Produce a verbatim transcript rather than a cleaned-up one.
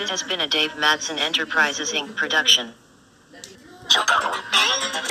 This has been a Davemadson Enterprises Incorporated production. Csupo.